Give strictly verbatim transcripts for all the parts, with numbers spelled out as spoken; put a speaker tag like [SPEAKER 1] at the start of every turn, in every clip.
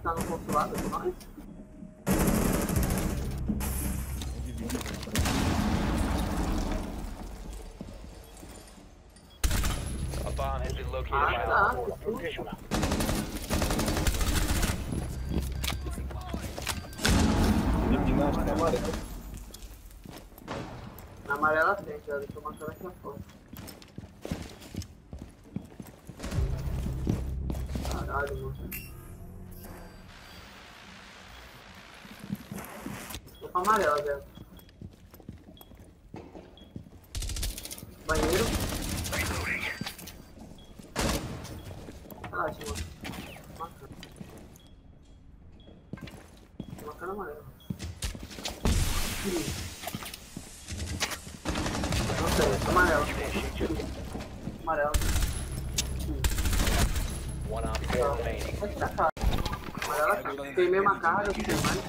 [SPEAKER 1] tá no consulado com nós?
[SPEAKER 2] A bomb has been located
[SPEAKER 1] Ah,
[SPEAKER 2] by
[SPEAKER 1] tá.
[SPEAKER 2] Op four. Official.
[SPEAKER 1] Na amarela tem, já deixa eu marcar aqui a foto. Caralho, mano. Tô com a amarela, velho. Banheiro. Relaxa, mano. Marcando. Tô marcando amarela. Não sei, amarelo. Amarelo.
[SPEAKER 2] One Op four remaining.
[SPEAKER 1] Vai tirar a cara. Amarela tá. Tem mesma cara, tem mais.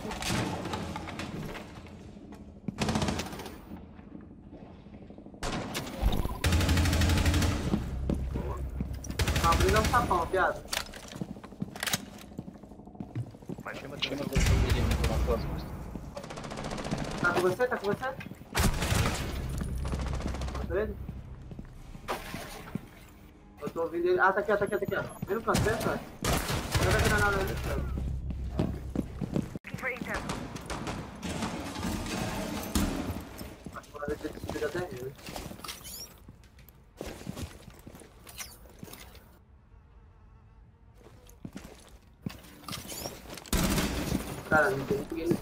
[SPEAKER 1] Abrindo é um sapão, piada. Tá com você? Tá com você? Tá ele? Eu tô ouvindo ele. Ah, tá aqui, ó, tá aqui, tá aqui, ó. Vem no canto, vem, cara. Não vai virar nada ali, cara. Acho que vai ver se ele tira até ele. Cara, não tem ninguém.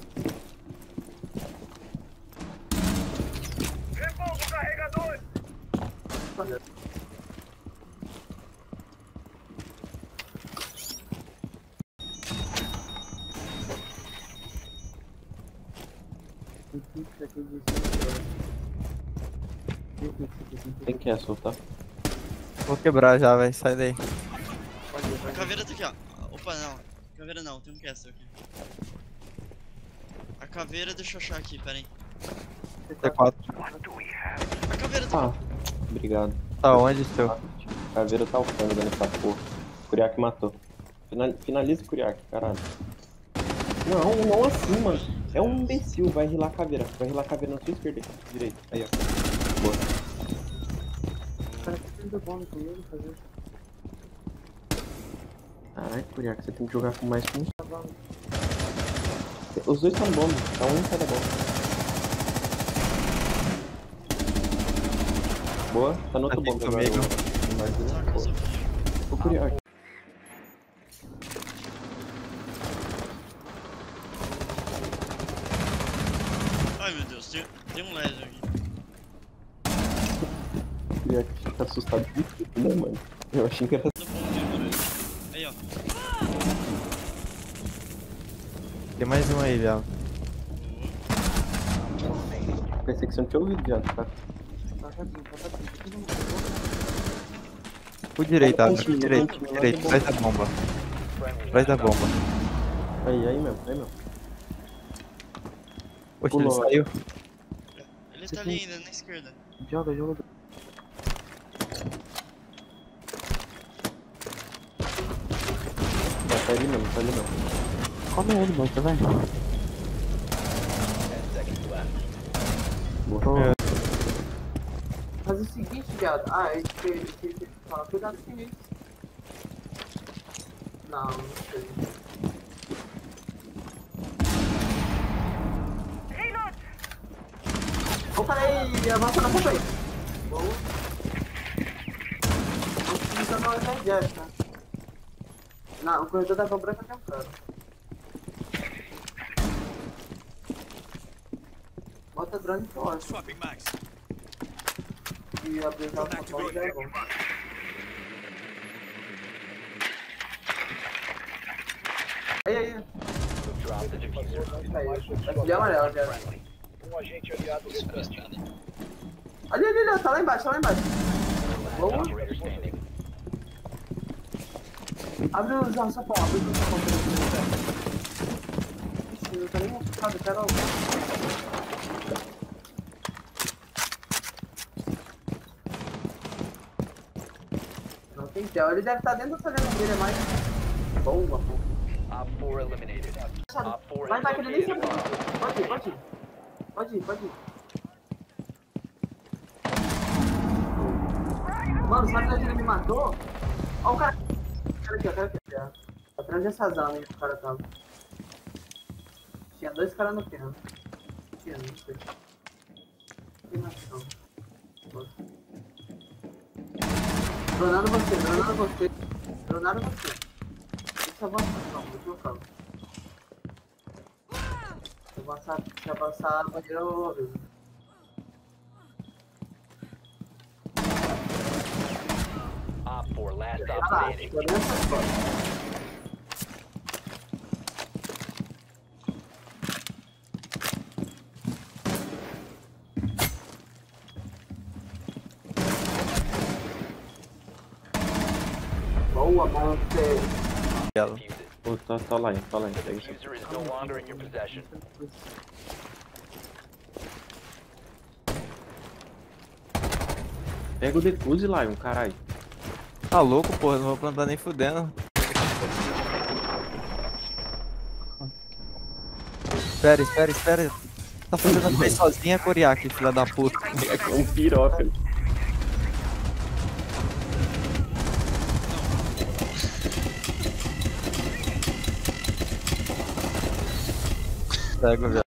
[SPEAKER 2] Repouso carregador!
[SPEAKER 1] Olha.
[SPEAKER 3] Quem quer soltar?
[SPEAKER 4] Vou quebrar já, velho. Sai daí.
[SPEAKER 5] A caveira tá aqui, ó. Opa, não. Caveira não, tem um caster aqui. A caveira, deixa eu achar aqui, pera aí.
[SPEAKER 4] T quatro.
[SPEAKER 5] A caveira tá
[SPEAKER 3] Ah, obrigado.
[SPEAKER 4] Tá onde, seu?
[SPEAKER 3] Caveira tá alfando nessa porra. Kuriak matou. Final- Finaliza o Kuriak, caralho. Não, não assim, mano. É um imbecil, vai rilar a caveira. Vai rilar a caveira na sua esquerda, direita. Aí, ó. Boa.
[SPEAKER 1] Cara, que tem do bom comigo fazer.
[SPEAKER 3] Caralho, Kuriak, você tem que jogar com mais um. Os dois estão bomba, tá um em cada bomba. Boa, tá no outro
[SPEAKER 4] Aqui
[SPEAKER 3] bomba
[SPEAKER 4] comigo.
[SPEAKER 3] agora. Imagina,
[SPEAKER 5] Saca,
[SPEAKER 3] pô.
[SPEAKER 5] Sofia.
[SPEAKER 3] O Kuriak.
[SPEAKER 5] Ai meu Deus, tem, tem um laser aqui.
[SPEAKER 3] O Kuriak fica assustado de tudo, né, mano? Eu achei que era.
[SPEAKER 5] Tô bom aqui, mano. Aí, ó.
[SPEAKER 4] Tem mais um aí, viado.
[SPEAKER 3] Pensei que você não tinha ouvido, viado, tá?
[SPEAKER 4] Por direita, Adam. Por direita, por direita. Atrás da bomba. Atrás da bomba.
[SPEAKER 3] Aí, aí mesmo, aí mesmo.
[SPEAKER 4] Poxa, ele
[SPEAKER 3] Pulou.
[SPEAKER 4] saiu.
[SPEAKER 5] Ele tá ali ainda, na esquerda.
[SPEAKER 3] Joga, joga. Vai, tá ali mesmo, tá ali mesmo.
[SPEAKER 4] Come ele, moça, vai.
[SPEAKER 2] Ten seconds left.
[SPEAKER 3] Boa.
[SPEAKER 1] Faz o seguinte, viado. Ah, ele fez. Ele fala, cuidado com isso. Não, não sei. Opa aí, avança na frente aí. Boa. Vamos começar na hora da tá? Não, o corredor da bomba branca tem um cara. Bota drone que eu acho. E abrir o carro pra fora já é bom. Aí, aí.
[SPEAKER 2] Drop the diffuser.
[SPEAKER 1] Vai filhar amarela, velho.
[SPEAKER 2] Friendly. Um agente aliado retrasado.
[SPEAKER 1] Ali, ali, ali, tá lá embaixo, tá lá embaixo. Boa.
[SPEAKER 2] Operator standing.
[SPEAKER 1] Abre o João Sapão, abre o Sapão. Ixi, não tá nem ocupado, eu quero alguém. Não tem tel, ele deve estar dentro da fazenda dele, é mais. Boa, pô.
[SPEAKER 2] Op four eliminated. Op four
[SPEAKER 1] Vai,
[SPEAKER 2] has
[SPEAKER 1] vai, que ele nem
[SPEAKER 2] located
[SPEAKER 1] sabe.
[SPEAKER 2] a bomb.
[SPEAKER 1] Pode ir, pode ir. Pode ir, pode ir. Mano, sabe onde ele me matou? Ó o cara. O cara aqui, ó, o cara aqui, ó. Atrás dessa zona aí que o cara tava. Tinha dois caras no piano. Tinha, não sei. Tem mais não. Dronando você, dronando você. Dronando você. Deixa eu avançar, não, deixa eu falar. Se avançar, se avançar, vai virar o...
[SPEAKER 2] Op four last stop
[SPEAKER 1] Ah lá,
[SPEAKER 2] standing.
[SPEAKER 1] tô nessa foto. Boa, Monster.
[SPEAKER 4] Ela.
[SPEAKER 2] Defuse it.
[SPEAKER 3] Pô, tá, tá lá, tá lá,
[SPEAKER 2] The
[SPEAKER 3] pega isso.
[SPEAKER 2] diffuser is no longer in your possession.
[SPEAKER 3] Pega o defuse, Lion, caralho.
[SPEAKER 4] Tá louco, porra, não vou plantar nem fudendo. Espera, espera, espera. Tá fazendo a coisa sozinha, Coriaque, filha da puta.
[SPEAKER 3] É um piroca.
[SPEAKER 4] Pega, velho.